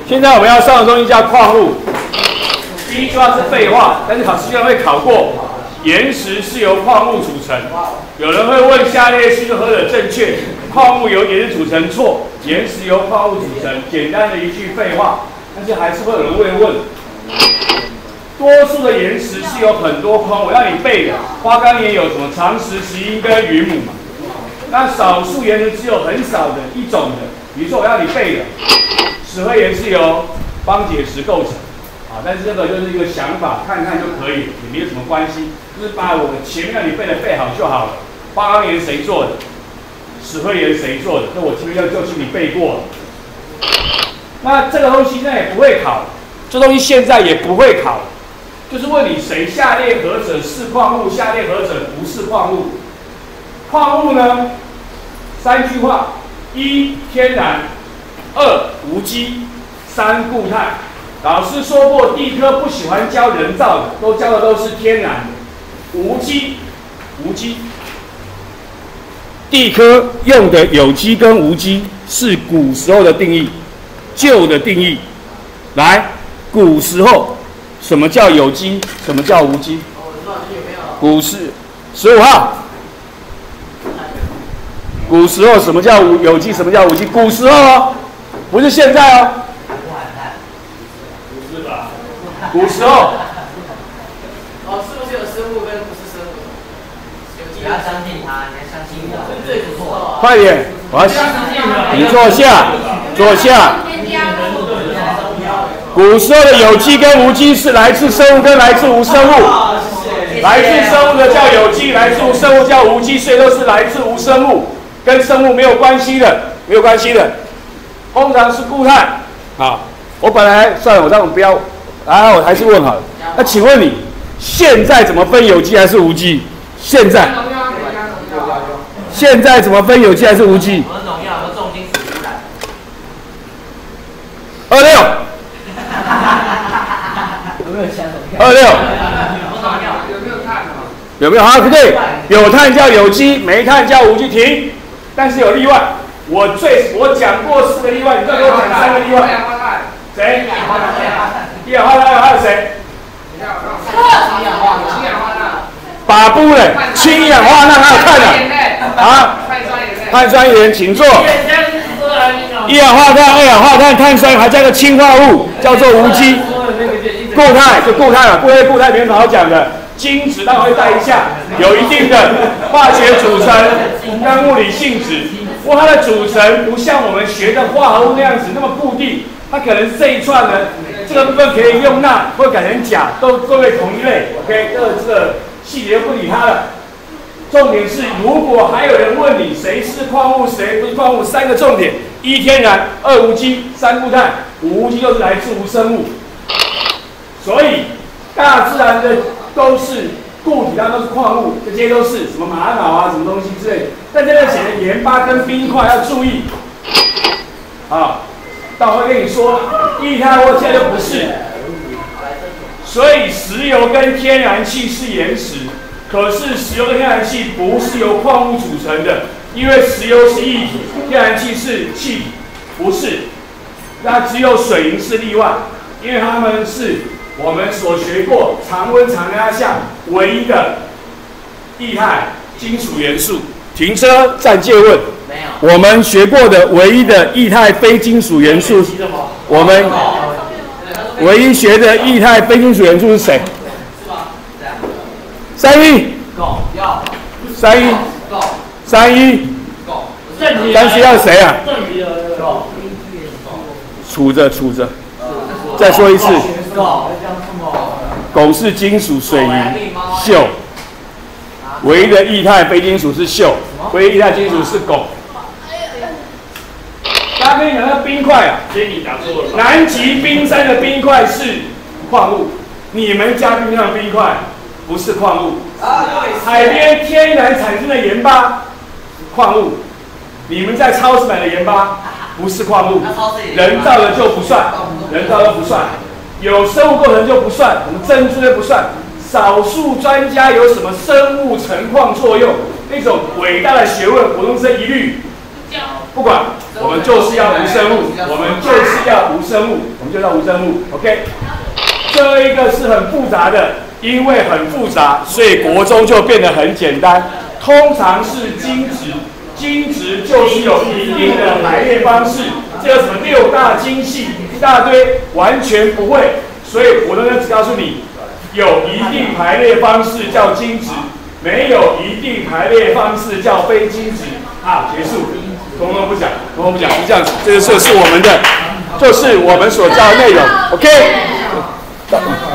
现在我们要上的东西叫矿物。第一句话是废话，但是考试居然会考过。岩石是由矿物组成。有人会问下列叙述何者正确？矿物由岩石组成，错。岩石由矿物组成，简单的一句废话。但是还是会有人会问。多数的岩石是有很多矿物，让你背的。花岗岩有什么长石、石英跟云母嘛？那少数岩石只有很少的一种的，比如说我要你背的，石灰岩是由方解石构成，啊，但是这个就是一个想法，看看就可以，也没有什么关系，就是把我前面让你背的背好就好了。花岗岩谁做的？石灰岩谁做的？这我前面就是你背过了。那这个东西现在也不会考，这东西现在也不会考，就是问你谁下列何者是矿物，下列何者不是矿物。矿物呢，3句话：一天然，2无机，3固态。老师说过，地科不喜欢教人造的，都教的都是天然的，无机。地科用的有机跟无机是古时候的定义，旧的定义。来，古时候什么叫有机？什么叫无机？古时15号。古时候什么叫有机？什么叫无机？古时候哦，不是现在哦。不是吧？古时候。 哦，是不是有生物跟不是生物？你要相信他，你要相信我，这最不错。 快点，我要你坐下，坐下。古时候的有机跟无机是来自生物跟来自无生物。来自生物的叫有机，来自无生物叫无机，所以都是来自无生物。跟生物没有关系的，通常是固态。啊，我本来算了，我这样不要，我还是问好了。那请问你现在怎么分有机还是无机？现在怎么分有机还是无机？ 我们农药和重金属污染。 26。 有没有加农药？26。 有没有碳啊？ 有没有？好，不对，有碳叫有机，没碳叫无机。停。但是有例外，我讲过4个例外，你再给我讲3个例外。谁？一氧化碳还有谁？把不嘞，氢氧化钠还有碳的啊？碳酸盐，请坐。一氧化碳、2氧化碳、碳酸还加个氢化物，叫做无机。固态就固态了，固态没什么好讲的。晶质当然会带一下，有一定的化学组成跟物理性质，不过它的组成不像我们学的化合物那样子那么固定，它可能这一串呢，这个部分可以用钠，或改成钾，都会同一类。OK， 这个细节不理它了。重点是，如果还有人问你谁是矿物，谁不是矿物，3个重点：一天然，2无机，3固态，5无机就是来自无生物。所以大自然的都是固体，它都是矿物，这些都是什么玛瑙啊，什么东西之类的。但这边写的盐巴跟冰块要注意，啊，但我会跟你说，液态或现在就不是。所以石油跟天然气是岩石，可是石油跟天然气不是由矿物组成的，因为石油是液体，天然气是气体，不是。那只有水银是例外，因为它们是我们所学过常温常压下唯一的液态金属元素。停车暂借问。 没有。 我们学过的唯一的液态非金属元素，我们唯一学的液态非金属元素是谁？31。31。但是要谁啊？杵着。再说一次。汞是金属，水银、溴。唯一的液态非金属是溴，唯一液态金属是汞。大家跟你讲那冰块啊，南极冰山的冰块是矿物，你们家冰上的冰块不是矿物。海边天然产生的盐巴，矿物。你们在超市买的盐巴不是矿物，人造的就不算，有生物构成就不算，我们珍珠就不算。少数专家有什么生物成矿作用，那种伟大的学问，我都是一律不管，我们就是要无生物， 生物，我们就叫无生物。OK， 这一个是很复杂的，因为很复杂，所以国中就变得很简单。通常是精质，精质就是有一定的排列方式，这有什么6大精细一大堆，完全不会。所以国中就只告诉你，有一定排列方式叫精质，没有一定排列方式叫非精质。啊，结束。通通不讲，通通不讲，是这样子。这就是我们的，就是我们所教的内容。OK。